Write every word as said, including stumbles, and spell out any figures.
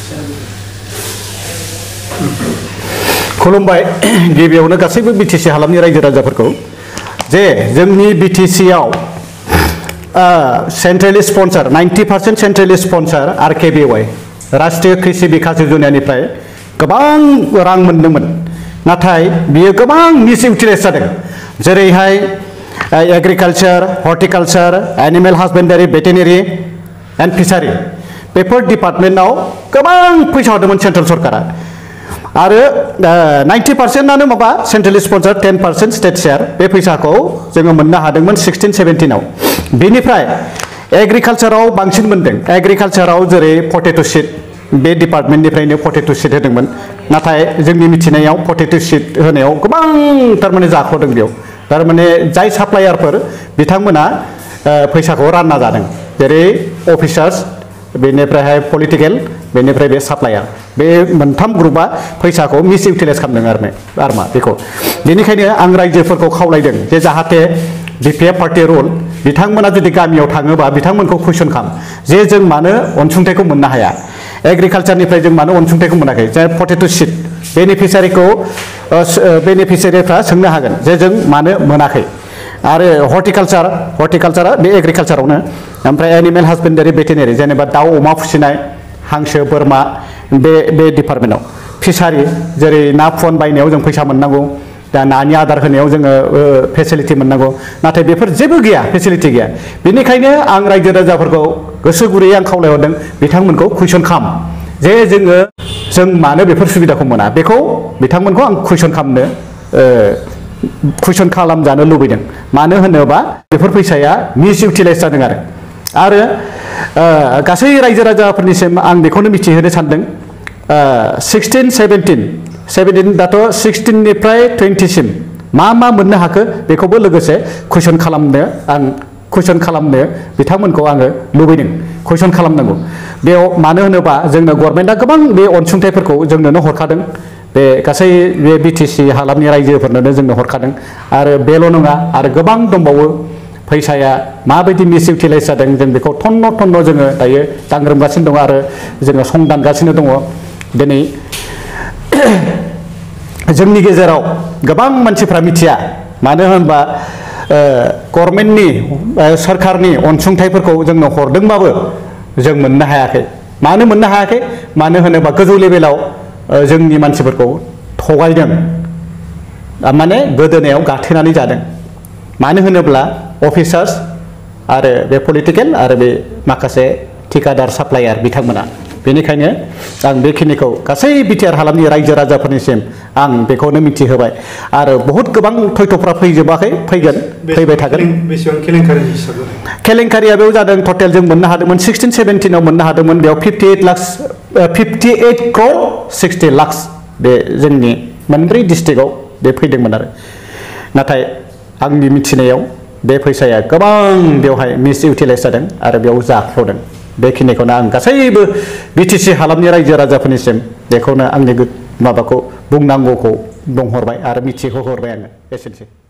खुलुमबाय गिबियावनो गासैबो बिटिसि हालामनि रायजो राजाफोरखौ जे जोंनि बिटिसिआव centrally sponsor ninety percent centrally sponsor RKVY Rashtriya Krishi Vikas योजनानिफ्राय गोबां रां मोनदोंमोन नाथाय बियो गोबां मिस इउटिलाइज जादों जेरैहाय एग्रिकालचार हर्टिकालचार एनिमेल हासबेन्डारि भेटेनारि एन्ड फिसारि बेफोर डिपार्टमेन्टआव गोबां फैसा हरदोंमोन सेन्ट्रेल सरकारा आरो नाइन्टी पार्सेन्टआनो माबा central sponsor ten percent state share बे फैसाखौ जोङो मोननो हादोंमोन सिक्सटिन सेभेन्टिनाव बेनिफ्राय एग्रिकालचाराव बांसिन मोनदों एग्रिकालचाराव जेरै पटेट' सीड बे डिपार्टमेन्टनिफ्रायनो पटेट' सीड होदोंमोन नाथाय जोंनि मिथिनायाव पटेट' सीड होनायाव गोबां थारमाने जाख'दों बेयाव थारमाने जाय साप्लायारफोर बिथांमोना फैसाखौ रानना जादों जेरै अफिसार्स बेनिफ्रायहाय पलिटिकेल बेनिफ्राय बे साप्लायार बे मोनथाम ग्रुपआ फैसाखौ मिस इउटिलाइज खालामदों आरो आरो मा बेखौ बेनिखायनो आं रायजोफोरखौ खावलायदों जे जाहाथे बिपिएफ पार्टि रुल बिथांमोना जुदि गामियाव थाङोबा बिथांमोनखौ कुइसन खालाम जे जों मानो अनसुंथाइखौ मोननो हाया एग्रिकालचारनिफ्राय जों मानो अनसुंथाइखौ मोनाखै जे पटेट' सीड बेनिफिसियारिखौ बेनिफिसियारिफ्रा सोंनो हागोन जे जों मानो मोनाखै आरो हर्टिकालचार हर्टिकालचारा बे एग्रिकालचारावनो ओमफ्राय एनिमेल हासबेन्डारि भेटेनारि जेनेबा दाउ अमा फिसिनाय हांसो बोरमा बे बे डिपार्टमेन्टआव फिसारि जेरै ना फुवान बायनायाव जों फैसा मोननांगौ दा नानि आदार होनायाव जोङो फेसिलिटि मोननांगौ नाथाय बेफोर जेबो गैया फेसिलिटि गैया बेनिखायनो आं रायजो राजाफोरखौ गोसो गुरैयै आं खावलायहरदों बिथांमोनखौ कुइसन खालाम जे जोङो जों मानो बेफोर सुबिदाखौ मोना बेखौ बिथांमोनखौ आं कुइसन खालामनो कुइसन खालामजानो लुबैदों मानो होनोबा बेफोर फैसाया मिस इउटिलाइज जादों आरो आरो गासै रायजो राजाफोरनिसिम आं बेखौनो मिथिहोनो सानदों सिक्सटिन सेभेन्टिन सेभेन्टिन दाथ' सिक्सटिननिफ्राय टुवेन्टिसिम मा मा मोननो हाखो बेखौबो लोगोसे कुइसन खालामनो आं कुइसन खालामनो बिथांमोनखौ आङो लुबैदों कुइसन खालामनांगौ बेयाव मानो होनोबा जोंनो गभर्नमेन्टआ गोबां बे अनसुंथाइफोरखौ जोंनोनो हरखादों बे गासै बे बिटिसि हालामनि रायजोफोरनोनो जोंनो हरखादों आरो बेल' नङा आरो गोबां दंबावो फैसाया माबायदि मिस इउटिलाइज जादों जों बेखौ थन्न' थन्न' जोङो दायो दांग्रोमगासिनो दङ आरो जोङो संदानगासिनो दङ दिनै जोंनि गेजेराव गोबां मानसिफ्रा मिथिया मानो होनबा गभर्नमेन्टनि सरकारनि अनसुंथाइफोरखौ जोंनो हरदोंबाबो जों मोननो हायाखै मानो मोननो हायाखै मानो होनोबा गोजौ लेभेलाव जोंनि मानसिफोरखौ थगायदों माने गोदोनायाव गाथेनानै जादों मानो होनोब्ला अफिसार्स आरो बे पलिटिकेल आरो बे माखासे ठिकादार साप्लायार बिथांमोना बेनिखायनो आं बेखिनिखौ गासै बिटिआर हालामनि रायजो राजाफोरनिसिम आं बेखौनो मिथिहोबाय आरो बहुत गोबां थयथ'फ्रा फैजोबाखै फैगोन फैबाय थागोन केलेंकारिया बेयाव जादों टटेल जों मोननो हादोंमोन सिक्सटिन सेभेन्टिनाव मोननो हादोंमोन बेयाव fifty eight lakhs fifty eight crore sixty lakhs बे जोंनि मोनब्रै डिस्ट्रिक्टआव बे फैदोंमोन आरो नाथाय आंनि मिथिनायाव बे फैसाया गोबां बेवहाय मिस इउटिलाइज जादों आरो बेयाव जाख्ल'दों बेखिनिखौनो आं गासैबो बिटिसि हालामनि रायजो राजाफोरनिसिम बेखौनो आंनि माबाखौ बुंनांगौखौ बुंहरबाय आरो मिथिहोहरबाय आङो एसेनोसै